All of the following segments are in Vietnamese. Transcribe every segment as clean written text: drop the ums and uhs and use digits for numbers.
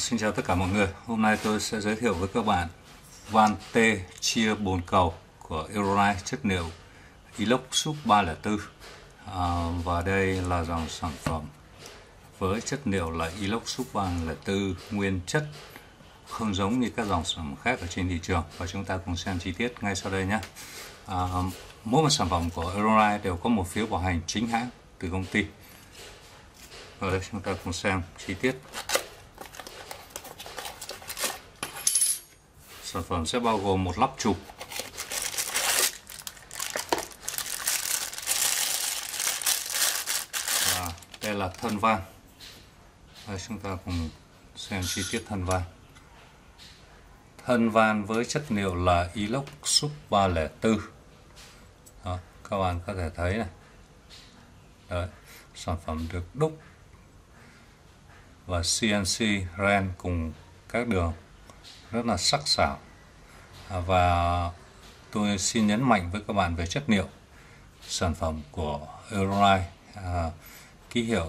Xin chào tất cả mọi người. Hôm nay tôi sẽ giới thiệu với các bạn van T chia bồn cầu của Eurolite chất liệu inox sub 304. Và đây là dòng sản phẩm với chất liệu là inox sub 304 nguyên chất, không giống như các dòng sản phẩm khác ở trên thị trường. Và chúng ta cùng xem chi tiết ngay sau đây nhé. Mỗi một sản phẩm của Eurolite đều có một phiếu bảo hành chính hãng từ công ty. Ở đây chúng ta cùng xem chi tiết. Sản phẩm sẽ bao gồm một lắp chụp, và đây là thân van. Đây, chúng ta cùng xem chi tiết thân van. Thân van với chất liệu là inox sub 304. Đó, các bạn có thể thấy này. Đấy, sản phẩm được đúc và CNC ren cùng các đường rất là sắc sảo. Và tôi xin nhấn mạnh với các bạn về chất liệu. Sản phẩm của Eurolite ký hiệu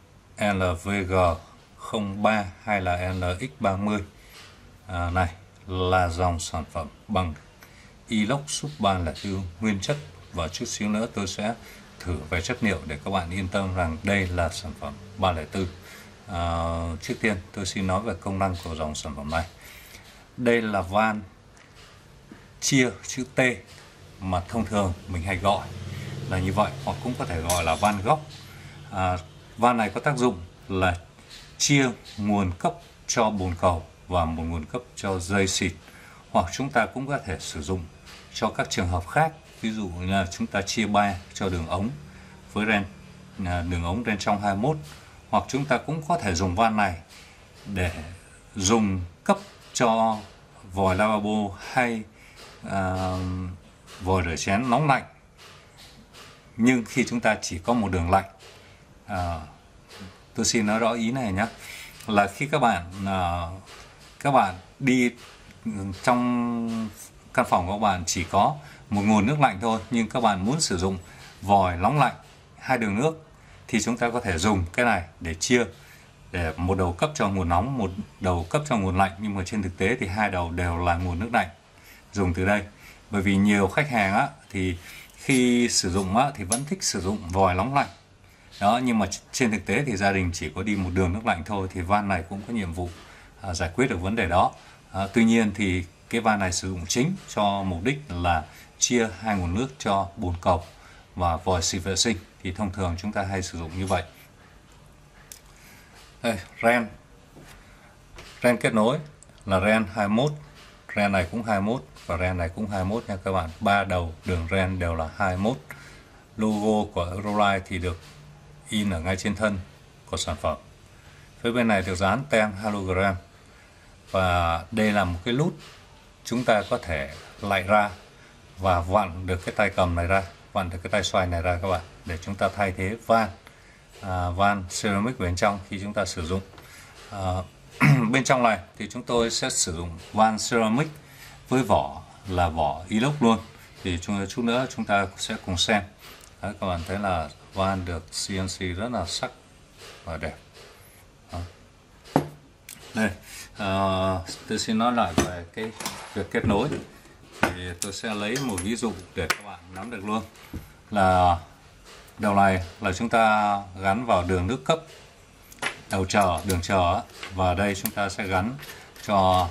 LVG03 hay là LX30 này là dòng sản phẩm bằng inox sub 304 nguyên chất, và chút xíu nữa tôi sẽ thử về chất liệu để các bạn yên tâm rằng đây là sản phẩm 304. Trước tiên tôi xin nói về công năng của dòng sản phẩm này. Đây là van chia chữ T mà thông thường mình hay gọi là như vậy, hoặc cũng có thể gọi là van góc. Van này có tác dụng là chia nguồn cấp cho bồn cầu và một nguồn cấp cho dây xịt, hoặc chúng ta cũng có thể sử dụng cho các trường hợp khác. Ví dụ như là chúng ta chia ba cho đường ống với ren, đường ống ren trong 21, hoặc chúng ta cũng có thể dùng van này để dùng cấp cho vòi lavabo hay vòi rửa chén nóng lạnh, nhưng khi chúng ta chỉ có một đường lạnh. Tôi xin nói rõ ý này nhé, là khi các bạn đi trong căn phòng của các bạn chỉ có một nguồn nước lạnh thôi, nhưng các bạn muốn sử dụng vòi nóng lạnh hai đường nước thì chúng ta có thể dùng cái này để chia, để một đầu cấp cho nguồn nóng, một đầu cấp cho nguồn lạnh. Nhưng mà trên thực tế thì hai đầu đều là nguồn nước lạnh dùng từ đây. Bởi vì nhiều khách hàng thì khi sử dụng thì vẫn thích sử dụng vòi nóng lạnh đó, nhưng mà trên thực tế thì gia đình chỉ có đi một đường nước lạnh thôi, thì van này cũng có nhiệm vụ giải quyết được vấn đề đó. Tuy nhiên thì cái van này sử dụng chính cho mục đích là chia hai nguồn nước cho bồn cầu và vòi xịt vệ sinh, thì thông thường chúng ta hay sử dụng như vậy. Đây, ren kết nối là ren 21, ren này cũng 21 và ren này cũng 21 nha các bạn. Ba đầu đường ren đều là 21. Logo của Eurolite thì được in ở ngay trên thân của sản phẩm. Phía bên này được dán tem halogram, và đây là một cái nút chúng ta có thể lạy ra và vặn được cái tay cầm này ra, vặn được cái tay xoay này ra các bạn, để chúng ta thay thế van ceramic bên trong khi chúng ta sử dụng. Bên trong này thì chúng tôi sẽ sử dụng van ceramic với vỏ là vỏ inox luôn, thì chút nữa chúng ta sẽ cùng xem. Đấy, các bạn thấy là van được CNC rất là sắc và đẹp. Đó. Đây, tôi xin nói lại về cái việc kết nối. Thì tôi sẽ lấy một ví dụ để các bạn nắm được luôn. Là đầu này là chúng ta gắn vào đường nước cấp, đầu chờ, đường chờ, và đây chúng ta sẽ gắn cho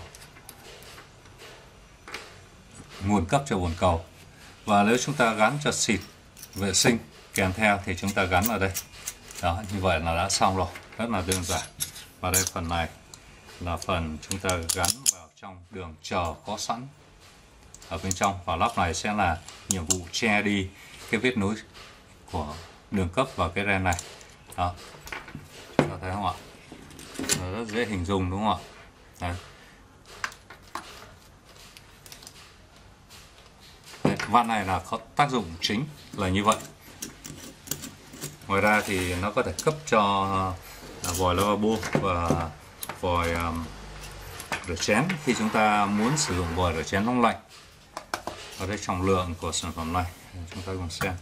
nguồn cấp cho bồn cầu. Và nếu chúng ta gắn cho xịt vệ sinh kèm theo thì chúng ta gắn vào đây. Đó, như vậy là đã xong rồi, rất là đơn giản. Và đây phần này là phần chúng ta gắn vào trong đường chờ có sẵn ở bên trong, và lắp này sẽ là nhiệm vụ che đi cái vết nối của đường cấp và cái ren này. Đó, chúng ta thấy không ạ? Rất dễ hình dung đúng không ạ? Đấy. Van này là có tác dụng chính là như vậy. Ngoài ra thì nó có thể cấp cho vòi lavabo và vòi rửa chén khi chúng ta muốn sử dụng vòi rửa chén nóng lạnh. Ở đây trọng lượng của sản phẩm này chúng ta cùng xem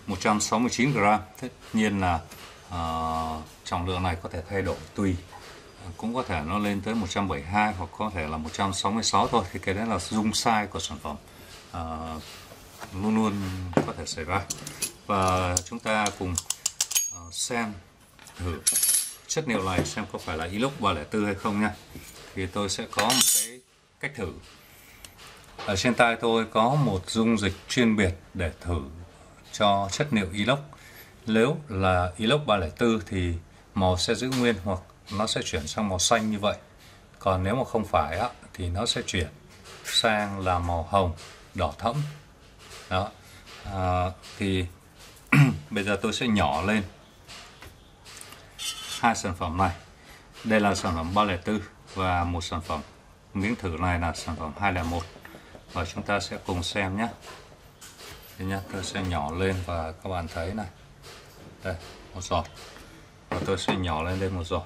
169 g. Tất nhiên là trọng lượng này có thể thay đổi tùy cũng có thể nó lên tới 172 hoặc có thể là 166 thôi, thì cái đấy là dung sai của sản phẩm, luôn luôn có thể xảy ra. Và chúng ta cùng xem thử chất liệu này xem có phải là inox 304 hay không nha. Thì tôi sẽ có một cái cách thử. Ở trên tay tôi có một dung dịch chuyên biệt để thử cho chất liệu inox. Nếu là inox 304 thì màu sẽ giữ nguyên hoặc nó sẽ chuyển sang màu xanh như vậy. Còn nếu mà không phải á, thì nó sẽ chuyển sang là màu hồng, đỏ thẫm. Đó. Thì bây giờ tôi sẽ nhỏ lên hai sản phẩm này. Đây là sản phẩm 304 và một sản phẩm miếng thử này là sản phẩm 201. Và chúng ta sẽ cùng xem nhé. Đây nhá, tôi sẽ nhỏ lên và các bạn thấy này. Đây, một giọt. Và tôi sẽ nhỏ lên đây một giọt.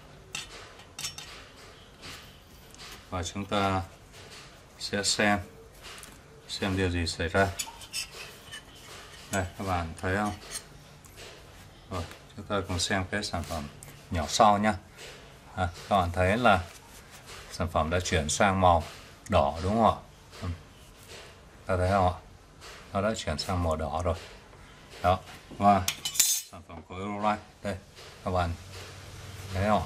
Và chúng ta sẽ xem điều gì xảy ra. Đây, các bạn thấy không? Rồi, chúng ta cùng xem cái sản phẩm nhỏ sau nhé. Các bạn thấy là sản phẩm đã chuyển sang màu đỏ đúng không ạ? Ta thấy không ạ? Nó đã chuyển sang màu đỏ rồi. Đó. Và sản phẩm của Eurolight đây, các bạn thấy không?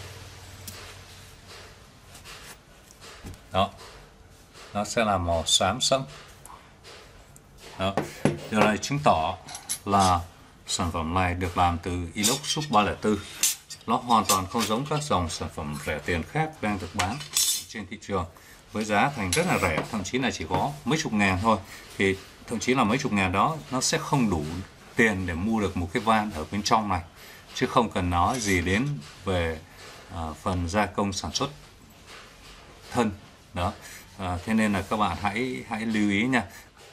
Đó. Nó sẽ là màu xám sẫm. Đó. Điều này chứng tỏ là sản phẩm này được làm từ inox sub 304. Nó hoàn toàn không giống các dòng sản phẩm rẻ tiền khác đang được bán trên thị trường với giá thành rất là rẻ, thậm chí là chỉ có mấy chục ngàn thôi. Thì thậm chí là mấy chục ngàn đó nó sẽ không đủ tiền để mua được một cái van ở bên trong này, chứ không cần nói gì đến về phần gia công sản xuất thân đó. Thế nên là các bạn hãy lưu ý nha.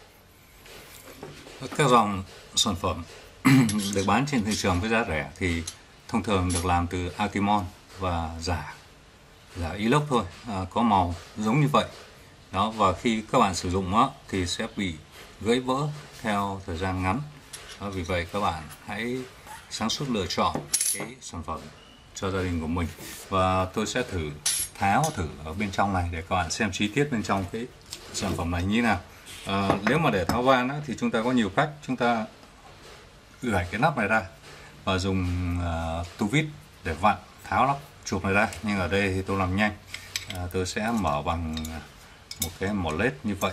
Các dòng sản phẩm được bán trên thị trường với giá rẻ thì thông thường được làm từ Artimon và giả inox thôi, có màu giống như vậy đó. Và khi các bạn sử dụng á, thì sẽ bị gãy vỡ theo thời gian ngắn đó. Vì vậy các bạn hãy sáng suốt lựa chọn cái sản phẩm cho gia đình của mình. Và tôi sẽ tháo thử ở bên trong này để các bạn xem chi tiết bên trong cái sản phẩm này như thế nào. Nếu mà để tháo van á, thì chúng ta có nhiều cách. Chúng ta gảy cái nắp này ra và dùng tu vít để vặn tháo nắp chụp này ra. Nhưng ở đây thì tôi làm nhanh, tôi sẽ mở bằng một cái mỏ lết như vậy.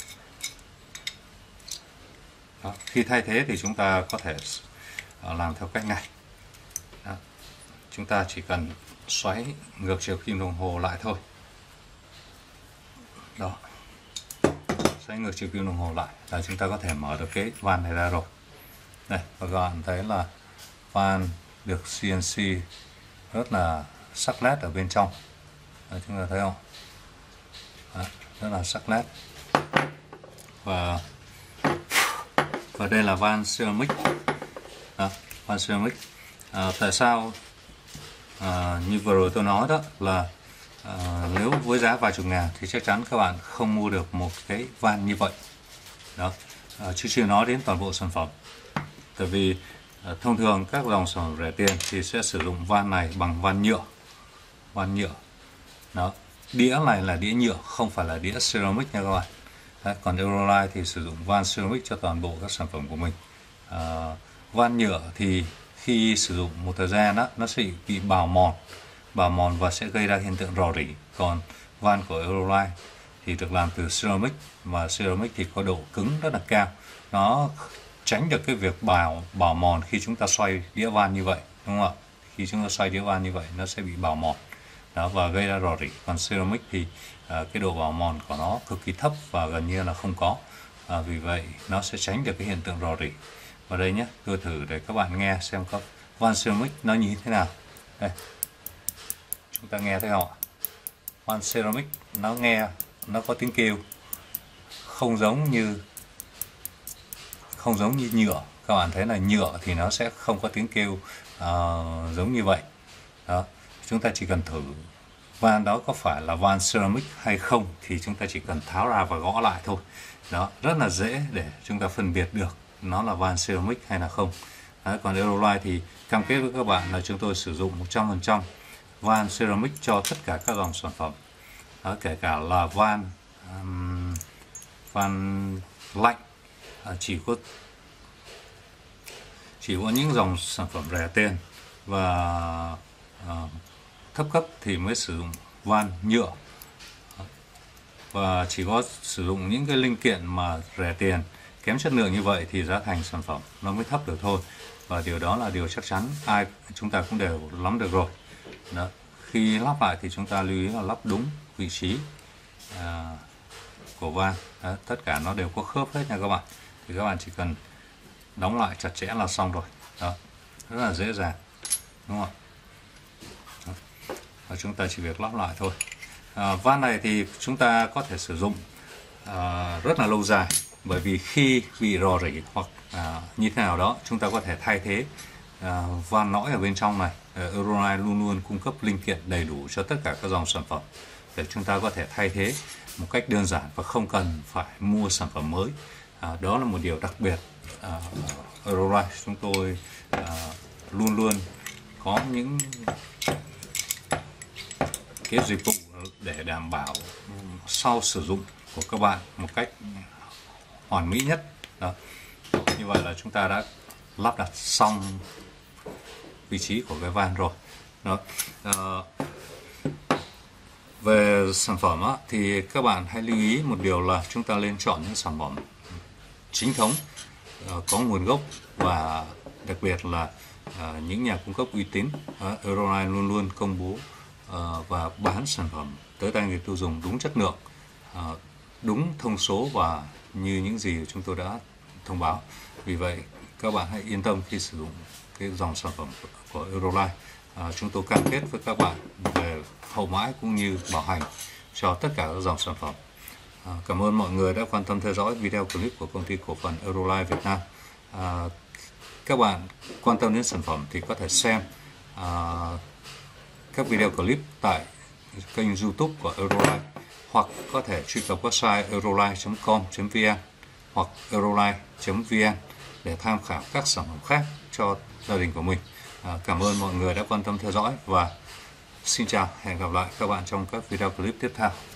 Đó. Khi thay thế thì chúng ta có thể làm theo cách này. Đó. Chúng ta chỉ cần xoáy ngược chiều kim đồng hồ lại thôi. Đó. Xoáy ngược chiều kim đồng hồ lại là chúng ta có thể mở được cái van này ra rồi. Đây, và các bạn thấy là van được CNC rất là sắc nét ở bên trong. Đấy, chúng ta thấy không? Đó, rất là sắc nét. Và đây là van ceramic. Đó, van ceramic. Tại sao như vừa rồi tôi nói đó là nếu với giá vài chục ngàn thì chắc chắn các bạn không mua được một cái van như vậy. Đó, chứ chưa nói đến toàn bộ sản phẩm. Tại vì thông thường các dòng sản phẩm rẻ tiền thì sẽ sử dụng van này bằng van nhựa. Đó, đĩa này là đĩa nhựa, không phải là đĩa ceramic nha các bạn. Đấy, còn Eurolight thì sử dụng van ceramic cho toàn bộ các sản phẩm của mình. Van nhựa thì khi sử dụng một thời gian đó, nó sẽ bị bào mòn và sẽ gây ra hiện tượng rò rỉ. Còn van của Eurolight thì được làm từ ceramic, và ceramic thì có độ cứng rất là cao, nó tránh được cái việc bào mòn khi chúng ta xoay đĩa van như vậy, đúng không ạ? Khi chúng ta xoay đĩa van như vậy nó sẽ bị bào mòn đó và gây ra rò rỉ. Còn ceramic thì cái độ bào mòn của nó cực kỳ thấp và gần như là không có, vì vậy nó sẽ tránh được cái hiện tượng rò rỉ. Và đây nhé, tôi thử để các bạn nghe xem có van ceramic nó như thế nào. Đây, chúng ta nghe thấy không ạ? Van ceramic nó có tiếng kêu không giống như nhựa. Các bạn thấy là nhựa thì nó sẽ không có tiếng kêu giống như vậy đó. Chúng ta chỉ cần thử van đó có phải là van ceramic hay không thì chúng ta chỉ cần tháo ra và gõ lại thôi. Đó, rất là dễ để chúng ta phân biệt được nó là van ceramic hay là không. Đấy, còn Eurolight thì cam kết với các bạn là chúng tôi sử dụng 100% van ceramic cho tất cả các dòng sản phẩm. Đó, kể cả là van lạnh, chỉ có những dòng sản phẩm rẻ tiền và thấp cấp thì mới sử dụng van nhựa, và chỉ có sử dụng những cái linh kiện mà rẻ tiền, kém chất lượng như vậy thì giá thành sản phẩm nó mới thấp được thôi. Và điều đó là điều chắc chắn chúng ta cũng đều nắm được rồi. Đó. Khi lắp lại thì chúng ta lưu ý là lắp đúng vị trí của van. Đó. Tất cả nó đều có khớp hết nha các bạn. Thì các bạn chỉ cần đóng lại chặt chẽ là xong rồi. Đó. Rất là dễ dàng, đúng không? Đó. Và chúng ta chỉ việc lắp lại thôi. Van này thì chúng ta có thể sử dụng rất là lâu dài, bởi vì khi bị rò rỉ hoặc như thế nào đó, chúng ta có thể thay thế van nõi ở bên trong này. Euroline luôn luôn cung cấp linh kiện đầy đủ cho tất cả các dòng sản phẩm để chúng ta có thể thay thế một cách đơn giản và không cần phải mua sản phẩm mới. Đó là một điều đặc biệt. Euroline chúng tôi luôn luôn có những cái dịch vụ để đảm bảo sau sử dụng của các bạn một cách hoàn mỹ nhất. Đó. Như vậy là chúng ta đã lắp đặt xong vị trí của cái van rồi. Đó. Về sản phẩm thì các bạn hãy lưu ý một điều là chúng ta nên chọn những sản phẩm chính thống, có nguồn gốc, và đặc biệt là những nhà cung cấp uy tín. Euroline luôn luôn công bố và bán sản phẩm tới tay người tiêu dùng đúng chất lượng, đúng thông số và như những gì chúng tôi đã thông báo. Vì vậy các bạn hãy yên tâm khi sử dụng cái dòng sản phẩm của Euroline. Chúng tôi cam kết với các bạn về hậu mãi cũng như bảo hành cho tất cả các dòng sản phẩm. Cảm ơn mọi người đã quan tâm theo dõi video clip của công ty cổ phần Euroline Việt Nam. Các bạn quan tâm đến sản phẩm thì có thể xem các video clip tại kênh YouTube của Euroline, hoặc có thể truy cập website euroline.com.vn hoặc euroline.vn để tham khảo các sản phẩm khác cho gia đình của mình. Cảm ơn mọi người đã quan tâm theo dõi và xin chào, hẹn gặp lại các bạn trong các video clip tiếp theo.